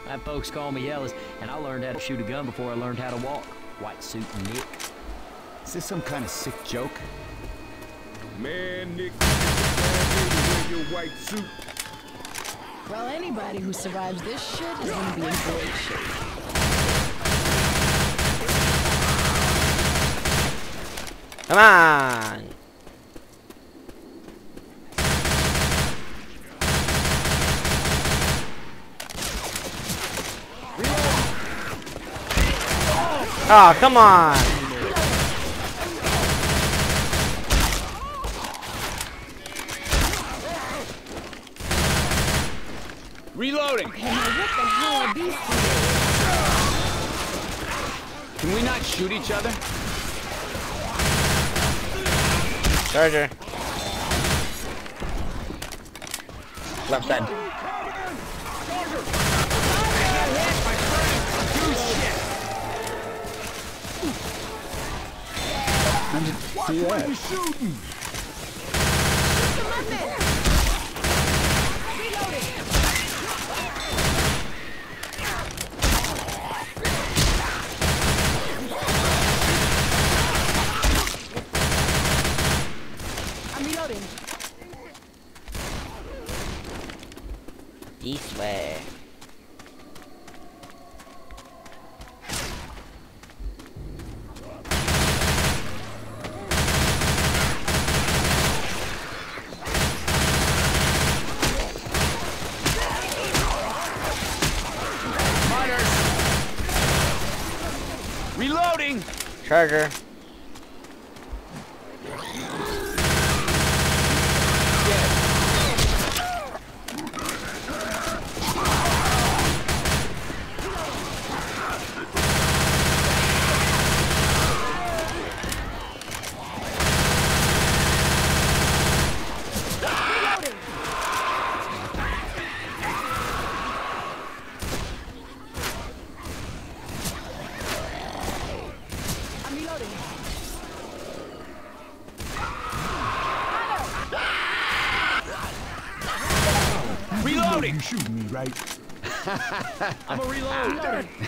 My folks call me Ellis, and I learned how to shoot a gun before I learned how to walk. White suit Nick. Is this some kind of sick joke? Man, Nick, wear your white suit. Well, anybody who survives this shit is gonna be in great shape. Come on! Oh, come on! Reloading! Okay, now what the hell are these things? Can we not shoot each other? Charger. Left side. How did you do that? Shooting! I'm reloading. This way. Reloading! Charger. Reloading! You shooting me, right? I'm a reload.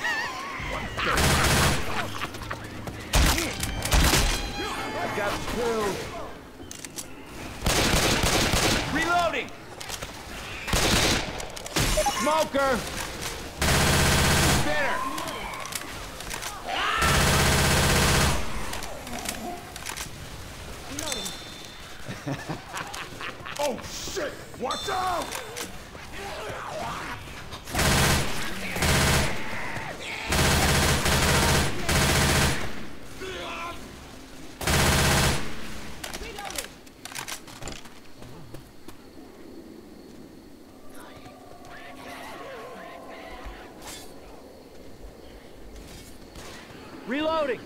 I got killed. Reloading! Smoker! Spinner! Oh shit! Watch out! Reloading!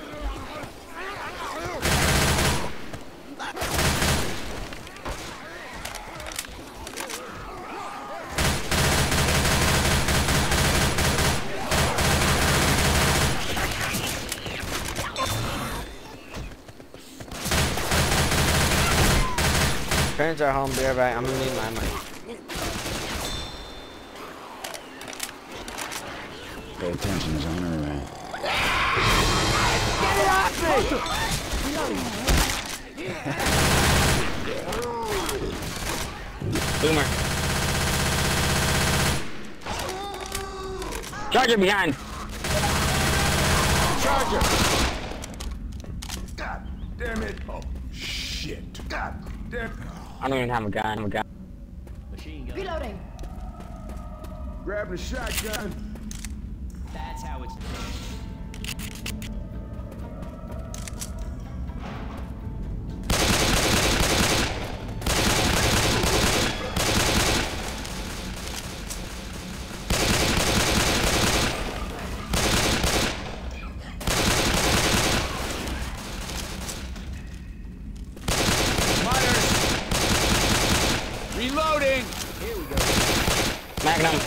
Parents are home, be right back. I'm gonna need my money. Pay attention, is on her way. Get it off me! Boomer. Charger behind. Charger! God damn it! Oh shit! God damn it! I don't even have a gun. Machine gun. Reloading. Grabbing a shotgun. That's how it's done. Reloading! Here we go. Magnum.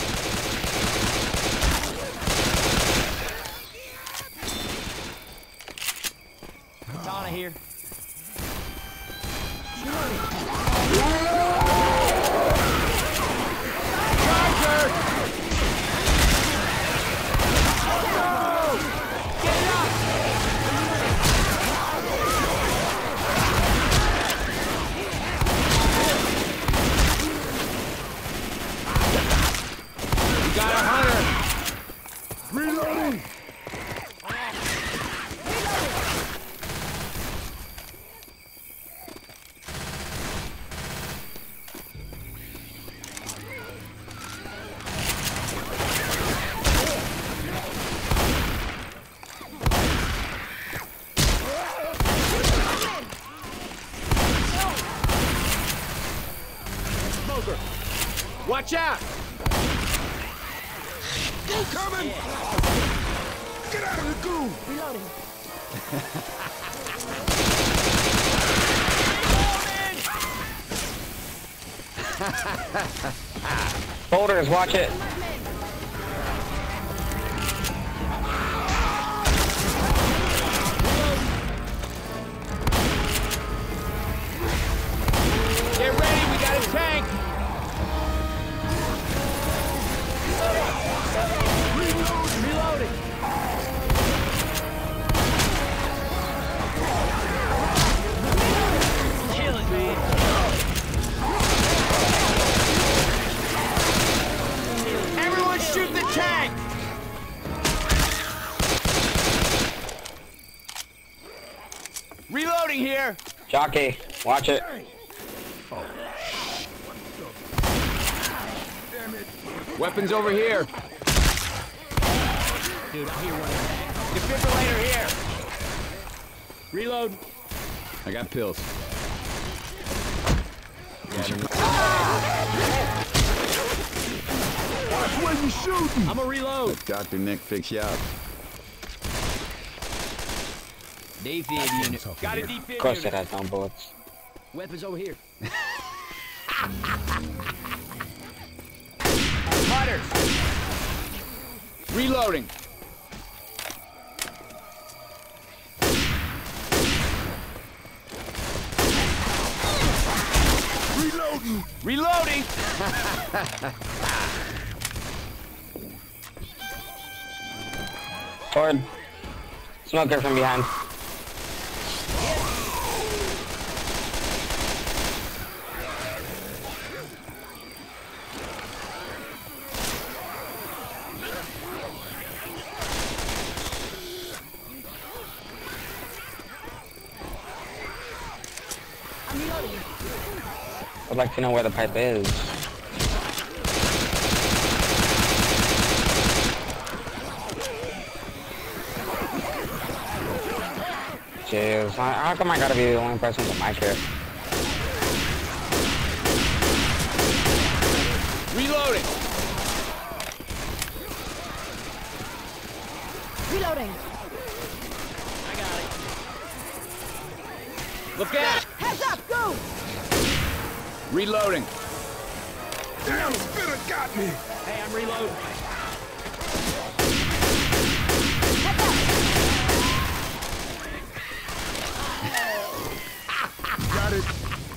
Katana here. Charger! got a hunter. Reloading! Watch out! Coming! Get out of the goo! Reloading. Boulders, watch it. Get ready, we got a tank! Reloading. Kill it, man. Everyone shoot the tank! Reloading here! Jockey, watch it. Weapons over here. Dude, I hear one. Defibrillator here. Reload. I got pills. Watch where you shooting! I'm a reload. Dr. Nick fix you up. Defib unit. Got a defib Of course it unit. has no bullets. Weapons over here. Hunters. Reloading. Reloading! Reloading! Forward. Smoker from behind. I'm reloading. I'd like to know where the pipe is. Jeez, how come I gotta be the only person with a mic here? Reloading! Reloading. I got it. Look out! Heads up, go! Reloading! Damn, spitter got me! Hey, I'm reloading. Got it.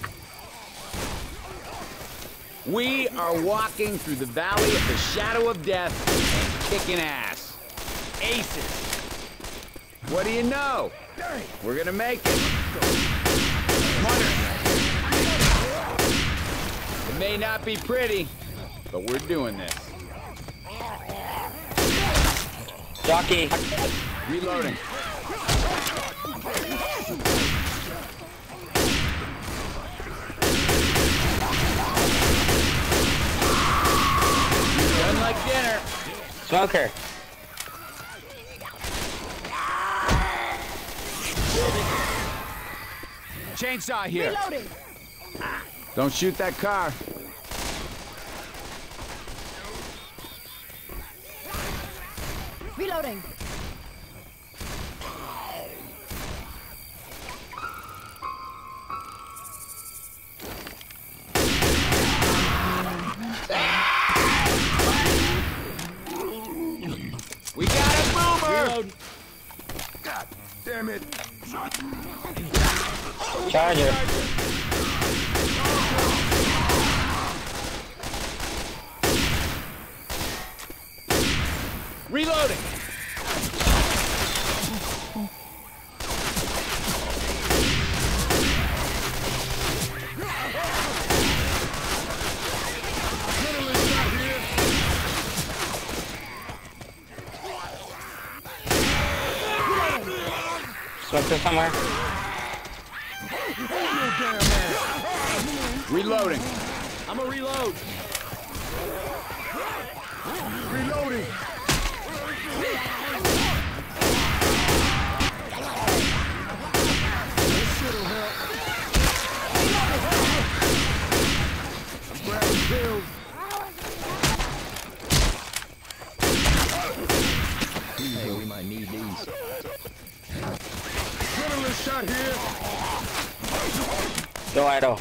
We are walking through the valley of the shadow of death and kicking ass. Aces. What do you know? We're gonna make it. Hunter. It may not be pretty, but we're doing this. Jockey! Reloading. Done like dinner. Smoker! Chainsaw here. Reloading. Don't shoot that car. Reloading. We got a boomer. Reload. God damn it! Charger! Reloading. Go to somewhere. Reloading. I'm a reload. Reloading. This shit'll help. Grabbing pills. Hey, we might need these. Adrenaline shot here. Go idle.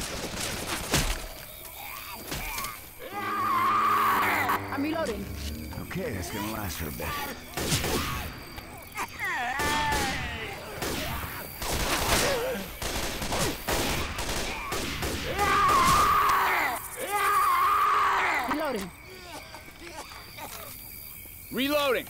I'm reloading. Okay, that's gonna last for a bit. Reloading. Reloading.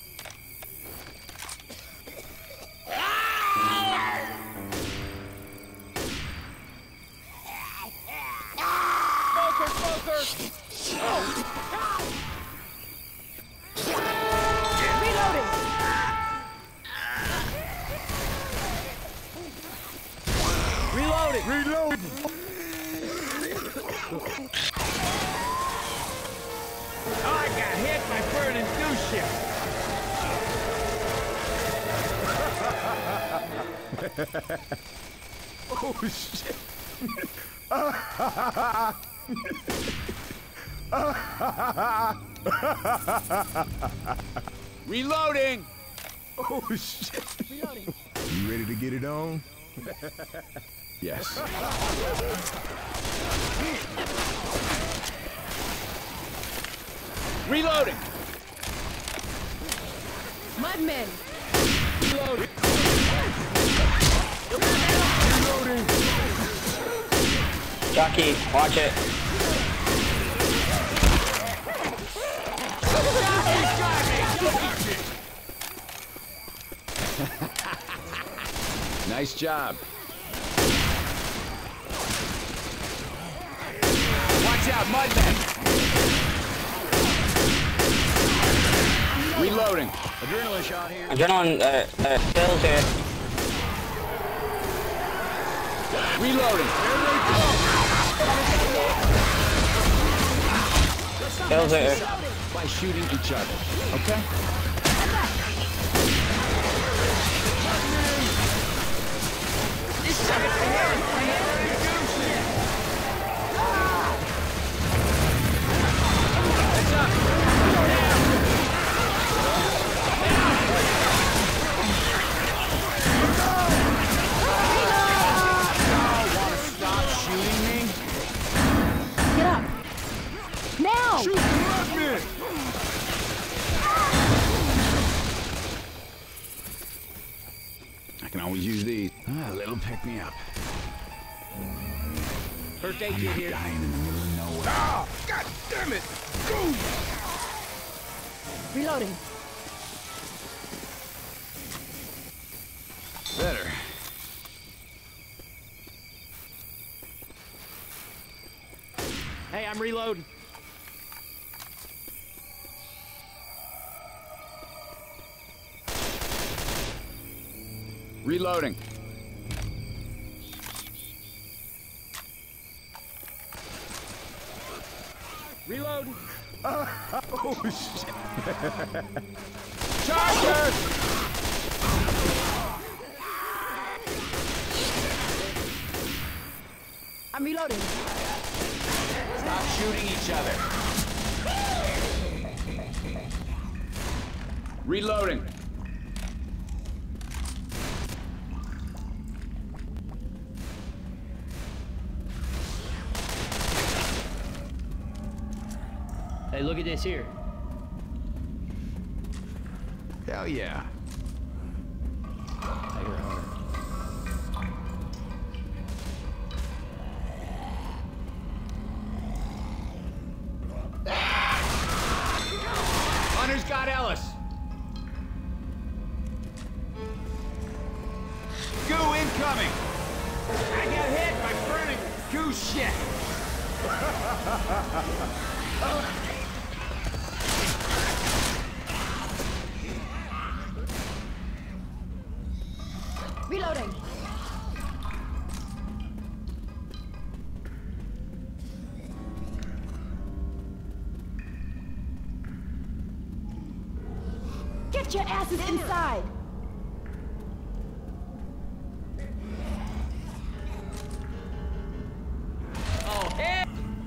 Reloading. Reload! Oh, I got hit by burning douche. Oh, shit! Reloading. Oh, shit! Reloading. You ready to get it on? Yes. Reloading. Mudmen. Reloading. Reloading! Jockey, watch it. Nice job. Watch out, Mudman. Reloading. Adrenaline shot here. Adrenaline, pills here. Reloading. Pills here. By shooting each other. Okay? Get up. Now. Shoot the Mudman! I can always use these. A little pick me up. First aid I'm kit not here. dying in the middle of nowhere. Ah! God damn it! Go! Reloading. Better. Hey, I'm reloading. Reloading. Reloading. Oh, shit! Charger! I'm reloading. Stop shooting each other. Reloading. Hey, look at this here. Hell yeah. I hear a hunter. Hunter's got Ellis. Goo incoming. I got hit by burning goo shit. Get your asses inside! Oh, hey!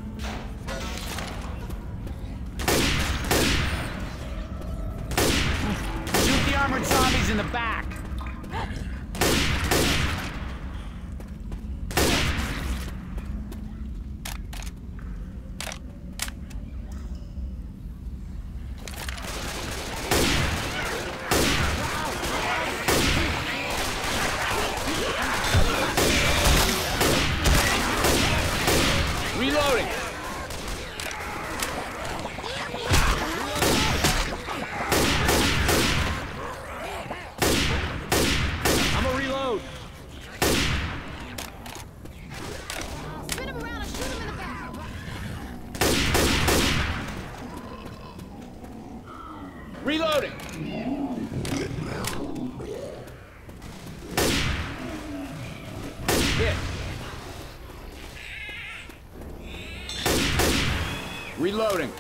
Shoot the armored zombies in the back! Reloading! I'm gonna reload. Spin him around and shoot him in the back! Reloading! Hit. Reloading.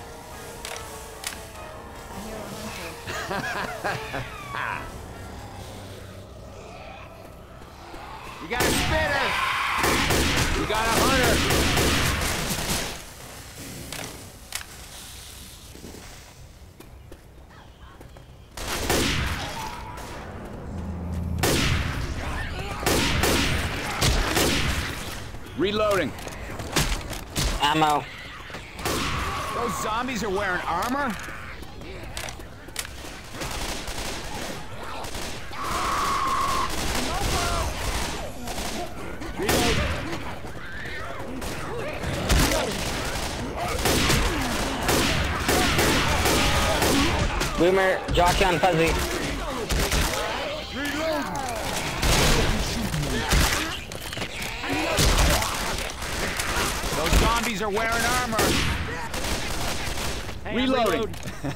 You got a spitter! You got a hunter! Reloading. Ammo. Those zombies are wearing armor? Reload. Boomer, Jockey on Fuzzy. Those zombies are wearing armor. Hey, Reloading.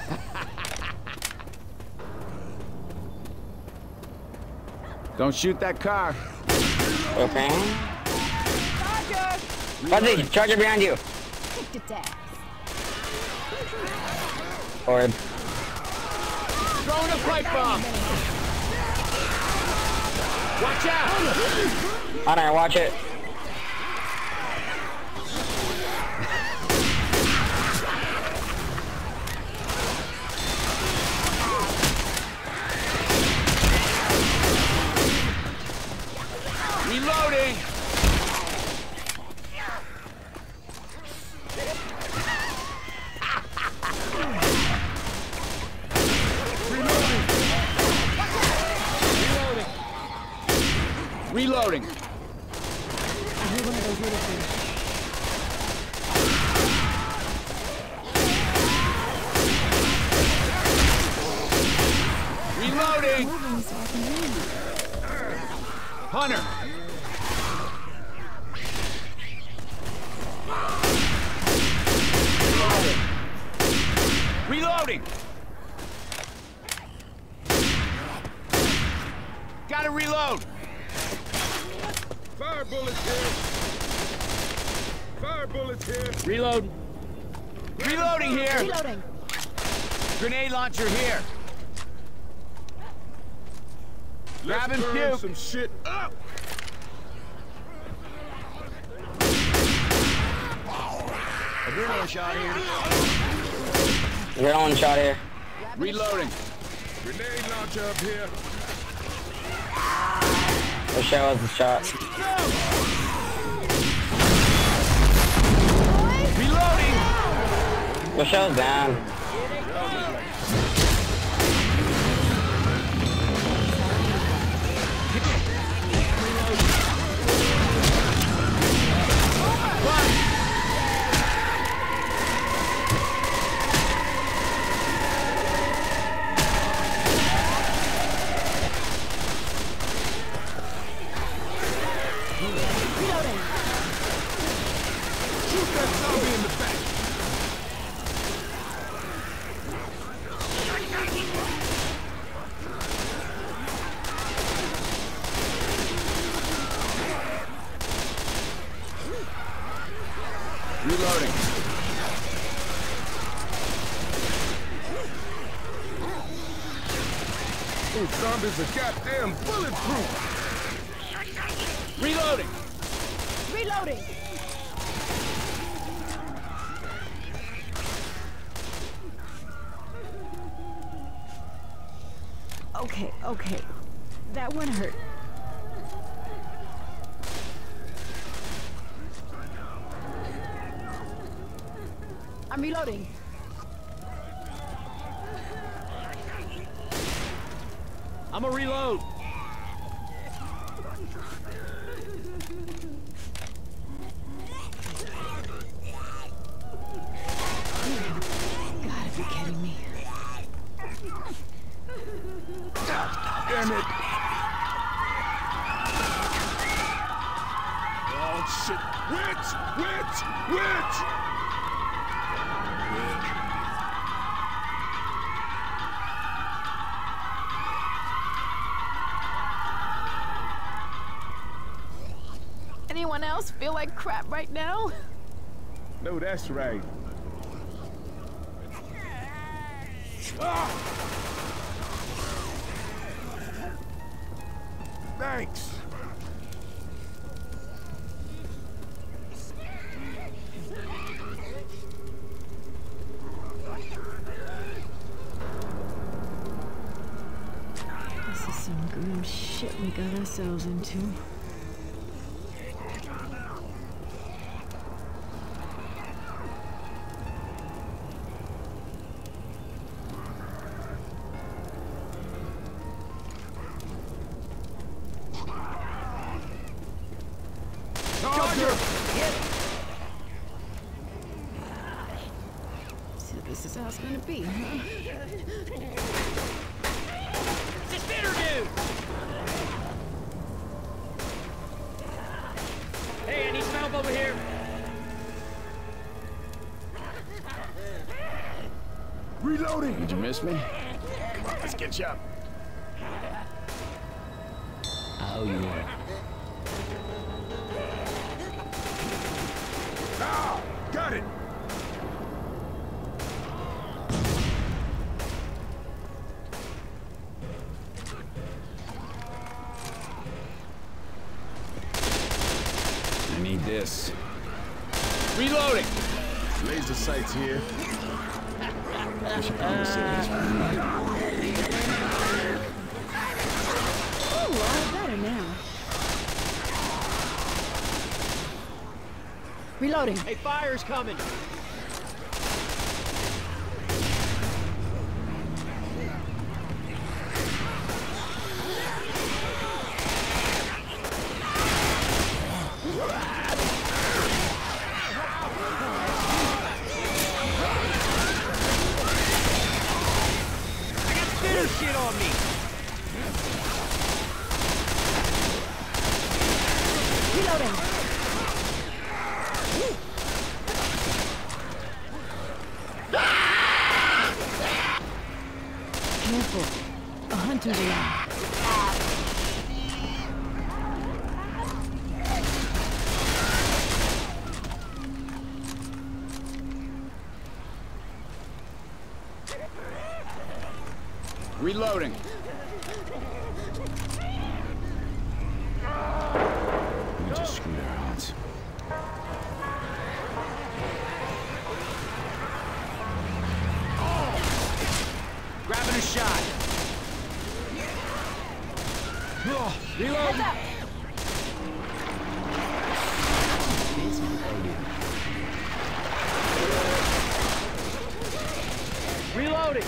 Don't shoot that car. Okay. Fuzzy, charger behind you. Kick the ass! Forward. Throwing a pipe bomb. Watch out. Hunter, watch it. Reloading. Reloading. I hear one of those little things. Reloading. Moving so I can leave. Hunter. Reloading. Gotta reload. Fire bullets here. Fire bullets here. Reload. Reloading here. Reloading! Grenade launcher here. Grab and Let's burn puke. some shit up. Adrenaline shot here. You're on shot here. Reloading. Grenade launcher up here. The show us the shot. Reloading. The show's down. Shoot that zombie in the back. Reloading. Those zombies are goddamn bulletproof. Reloading. Reloading! Okay, okay. That one hurt. I'm reloading. I'm a reload. Gotta be kidding me. Damn it. Oh, shit. Witch! Witch! Witch! Anyone else feel like crap right now? No, that's right. Ah! Thanks. This is some grim shit we got ourselves into. So this is how it's gonna be, huh? This bitter dude! Hey, I need some help over here. Reloading. Did you miss me? Come on, let's get you up. Oh, yeah. Ah! Got it. I need this. Reloading. Laser sights here. We should probably save this for tonight. Oh, all better now. Reloading. Hey, fire's coming. Bitter shit on me. Reloading. Careful. A hunter's around. Reloading. We just screwed our odds. Grabbing a shot. Reloading. Reloading.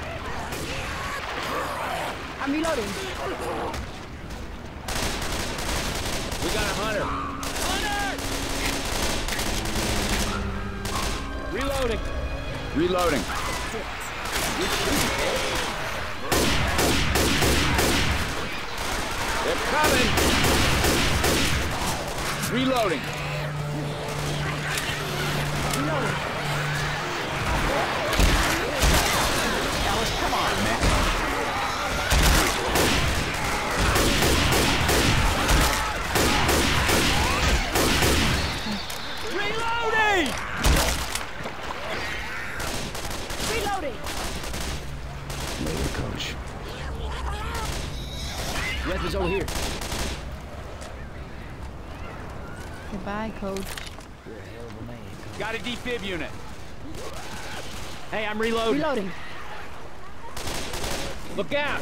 I'm reloading. We got a hunter. Reloading. Reloading. They're coming. Reloading. Alice, come on, man. Reloading! Reloading. Later, coach. Weapons over here. Goodbye, Coach. You're a hell of a man. Got a defib unit. Hey, I'm reloading. Reloading. Look out!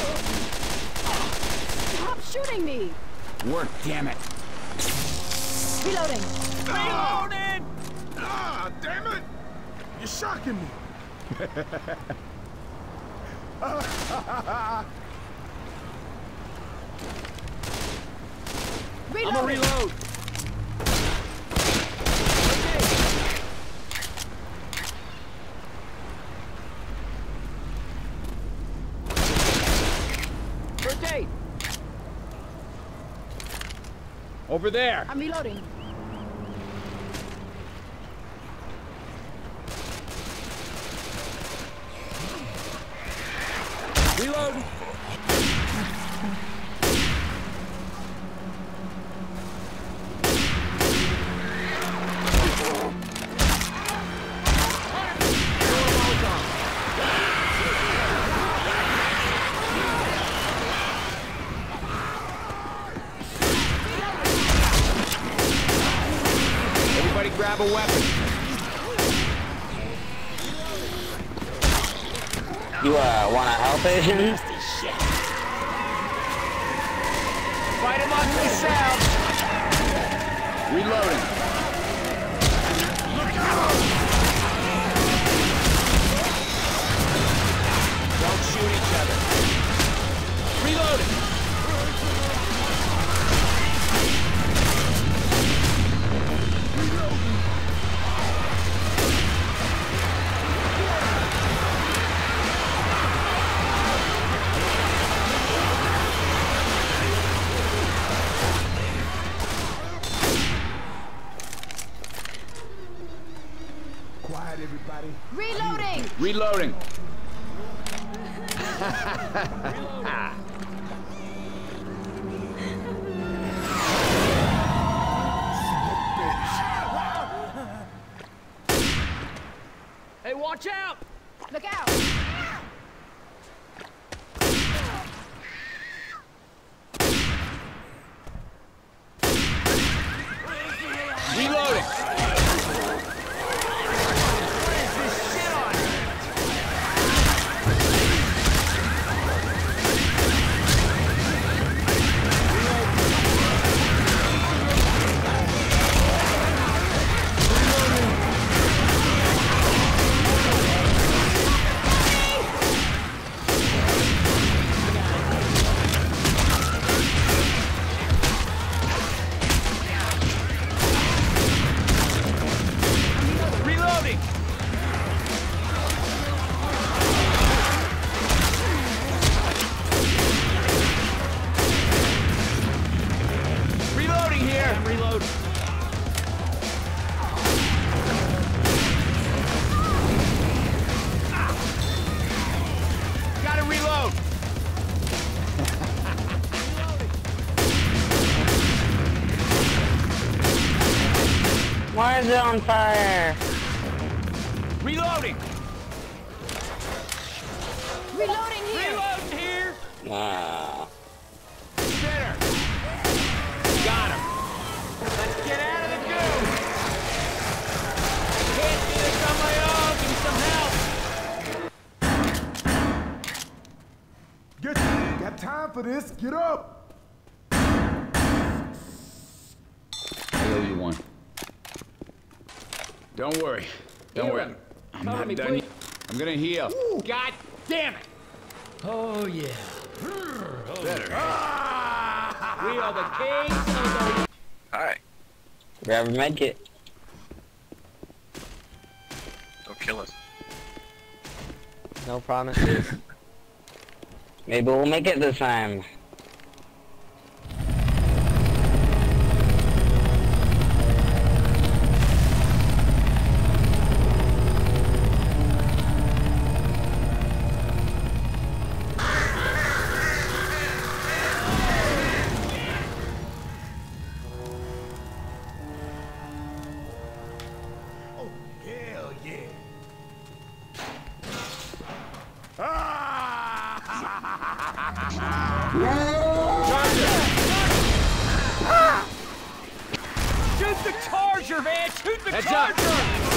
Stop shooting me. Work, damn it. Reloading. Reloading! Ah, damn it! You're shocking me. I'm gonna reload. First aid. Over there. I'm reloading. Reload. Everybody grab a weapon. You wanna help Asian? Fight him up yourself. Reloading. Don't shoot each other. Reloading. Quiet, everybody. Reloading. Reloading. Hey, watch out! Look out. Reloading. Reloading. Reloading here. I'm reloading. Gotta reload. Why is it on fire? Reloading. Reloading here. Reloading here. Center. Got him. Let's get out of the goo. Can't do this on my own. Give me some help. Get got time for this? Get up. I owe you one. Don't worry. Don't Heal worry. him. I'm Cover not me, done please. yet. I'm gonna heal. God damn it. Oh, yeah. Better. We are the kings of the... Hi. Grab a medkit. Don't kill us. No promises. Maybe we'll make it this time. Oh, hell yeah. Ah! charger, Van! Shoot the charger!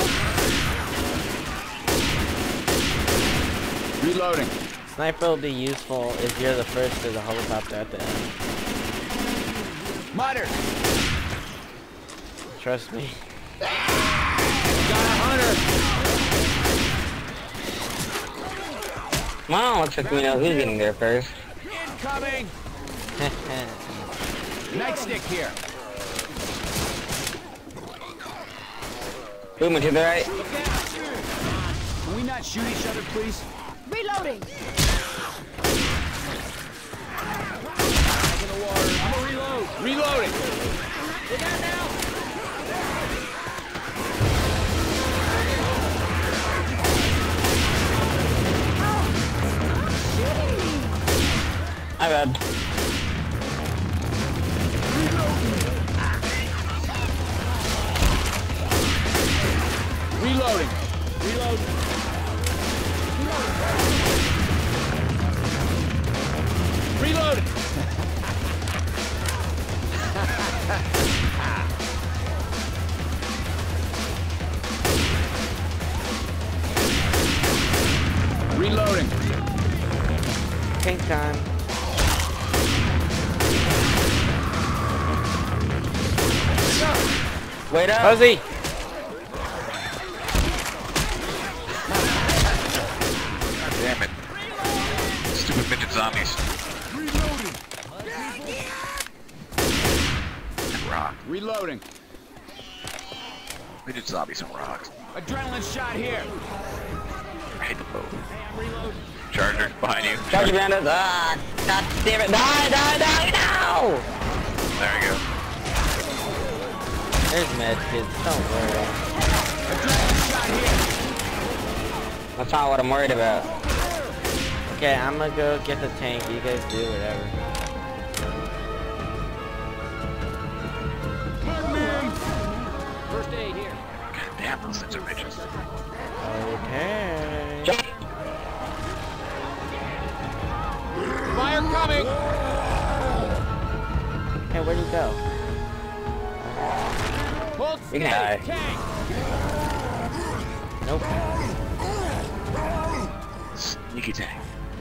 Reloading. Sniper will be useful if you're the first to the helicopter at the end. Mutter! Trust me. Got a hunter! Well, looks like we know who's getting there first. Incoming! Nightstick here. Boom, to the right. Look out! Can we not shoot each other, please? Reloading. Back in the water. I'm gonna reload. Reloading. Look out now. My bad. Reloading. Reload. Reloading. Reloading. Tank time. Wait up. Fuzzy! God damn it. Stupid midget zombies. And rock. Reloading. Midget zombies and rocks. Adrenaline shot here. I hate the boat. Charger behind you. Charge behind us. Ah, god damn it. Die, die, die, no! There you go. There's med kids, don't worry. Adrenaline shot here. That's not what I'm worried about. Okay, I'm gonna go get the tank. You guys do whatever. First aid here. God damn, those things are midgets. Okay. Jump. Fire coming. Hey, where'd you go? Hold You can steady. die. Tank. Nope. Sneaky tank.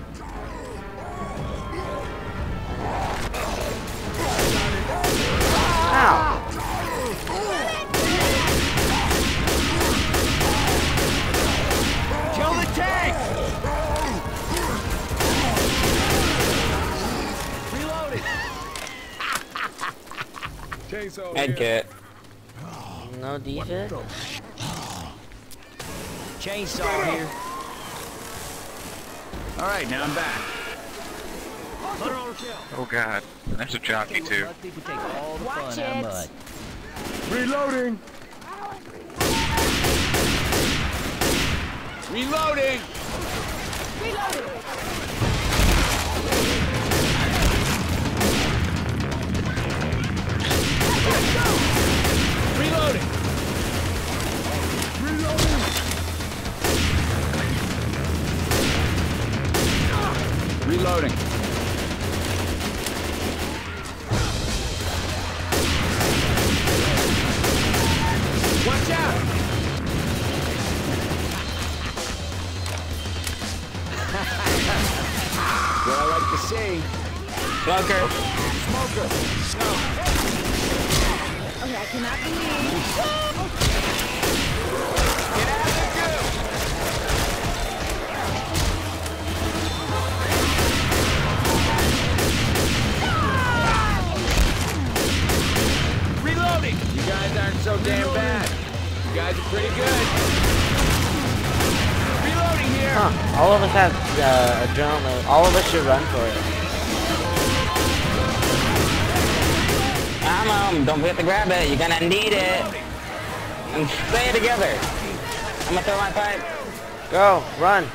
Ow! Kill the tank. Reloading. Head kit. No defense? Chainsaw here. All right, now I'm back. Oh god. There's a jockey too. Let people take all the Watch fun out it. of mud. Reloading. Reloading. Reloading. Reloading. Watch out! What I like to see. Smoker. Smoker. Okay, I cannot believe. Get out of the goo! Reloading! You guys aren't so damn bad. You guys are pretty good. Reloading here! Huh. All of us have adrenaline. All of us should run for it. Don't forget to grab it. You're gonna need it. And stay together. I'm gonna throw my pipe. Go, run.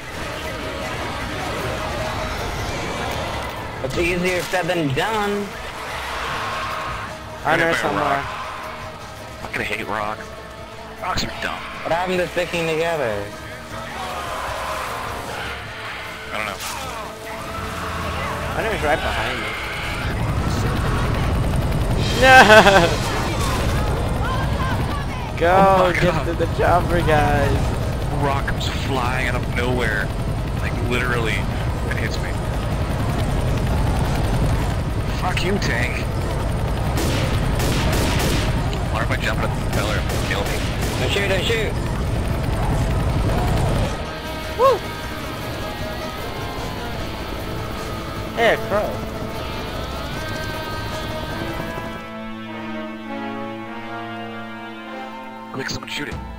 It's easier said than done. I know Better somewhere. rock. I fucking hate rocks. Rocks are dumb. What happened to sticking together? I don't know. I know he's right behind me. No! Go, Oh my get God. to the chopper, guys. Rock comes flying out of nowhere. Like, literally, it hits me. Fuck you, tank. Why am I jumping at the propeller? Kill me. Don't shoot, don't shoot. Woo! Hey, a crow. Quick, someone shoot it.